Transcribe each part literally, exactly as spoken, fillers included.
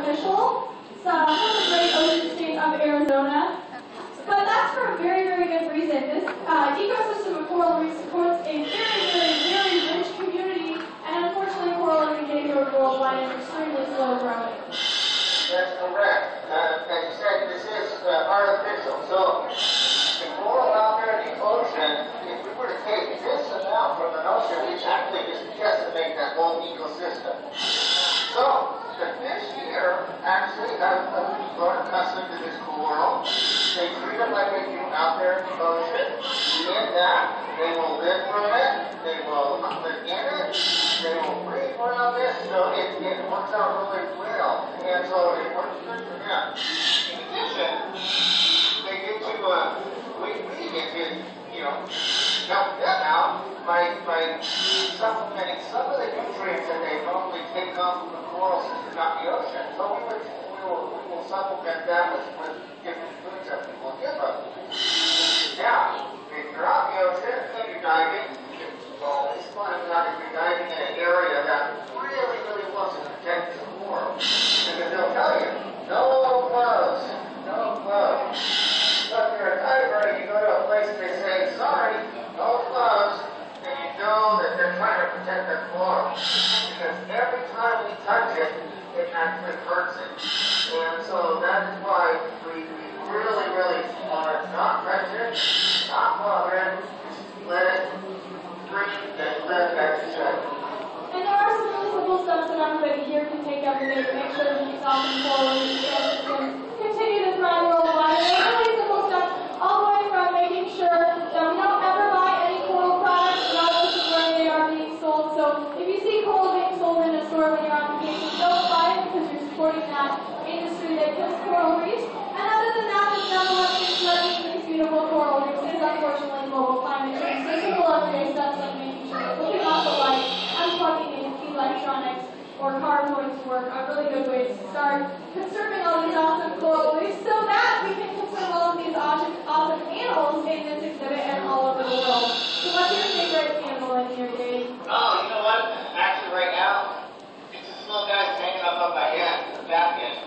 artificial. It's uh, from the great ocean state of Arizona. But that's for a very, very good reason. This uh, ecosystem of coral reef supports a very, very, very rich community, and unfortunately coral endangered worldwide and extremely slow growing. That's correct. Uh, as you said, this is uh, artificial. So the coral out there in the ocean, if we were to take this amount from an ocean, we actually just decimate that whole ecosystem. So the fish here actually have grown accustomed to this coral. They treat it like they do out there in the ocean. In that, they will live from it, they will live in it, they will breathe around this, so it, it works out really well. And so it works good for them. In addition, they get to, uh, we, we get to, you know, help them out by, by supplementing some of the nutrients that they normally take on from the coral system out in the ocean. So we, would, we, will, we will supplement that with, with different foods that we will give them. Now, if you're out in the ocean and you're diving, it's always fun if you're diving in an area that really, really wants to protect the coral. Because they'll tell you, no gloves, no gloves. So if you're a diver and you go to a place and they say, sorry, no gloves, then you know that they're trying to protect the coral. Because every time we touch it, it actually hurts it. And so that is why we, we really, really want to not touch it, not bother it, just let it breathe and live as it should. And there are some really simple steps that everybody here can take every day to make sure that these awesome coral reefs can continue to thrive worldwide. And they're really simple steps, all the way from making sure that we don't ever buy any coral products regardless of where they are being sold. So if you see coral being sold in a store when you're on vacation, don't buy it because you're supporting that industry that kills coral reefs. And other than that, the number one thing threatening these beautiful coral reefs is unfortunately global climate change. So simple everyday steps like making sure that looking off the light, unplugging in electronics, or car going to work are really good ways to start conserving all these awesome coral reefs so that we can conserve all of these awesome, awesome animals in this exhibit and all over the world. So what's your favorite animal in here, Dave? Oh, you know what? Actually, right now, it's this little guy's hanging up on my head, the back end.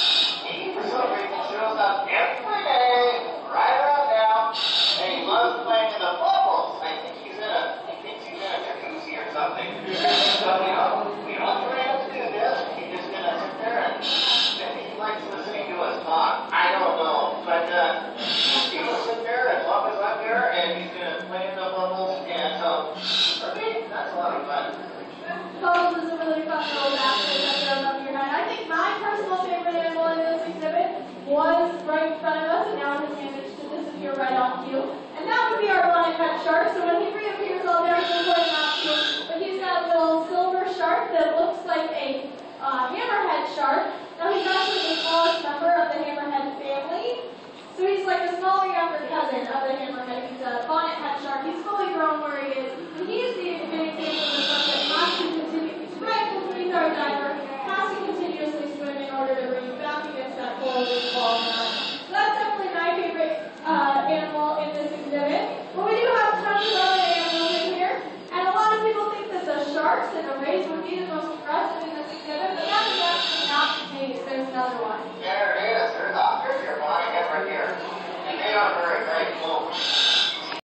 He, for some reason, shows up every day, right around now, and he loves playing in the bubbles. I think he's in a, he thinks he's in a jacuzzi or something. So, you know, we don't try to do this. He's just going to sit there and maybe he likes listening to us talk. I don't know. But uh, he will sit there as long as I'm there, and he's going to play in the bubbles. And so, for me, that's a lot of fun. Bubbles is a really fun little basket up there above your head. I think my personal favorite animal in this exhibit was right in front of us, and now it has managed to disappear right off view. And that would be our bonnet-head shark. So when he reappears all there, he's going off view. But he's got a little silver shark that looks like a uh, hammerhead shark. Now he's actually the smallest member of the hammerhead family. So he's like a smaller younger cousin of the hammerhead. He's a bonnet-head shark. He's fully grown, where